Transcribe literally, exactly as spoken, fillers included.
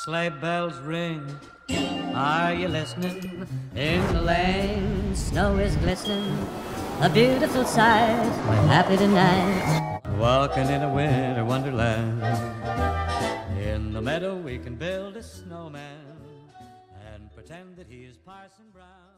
Sleigh bells ring, are you listening? In the lane, snow is glistening, a beautiful sight, we're happy tonight, walking in a winter wonderland. In the meadow we can build a snowman and pretend that he is Parson Brown.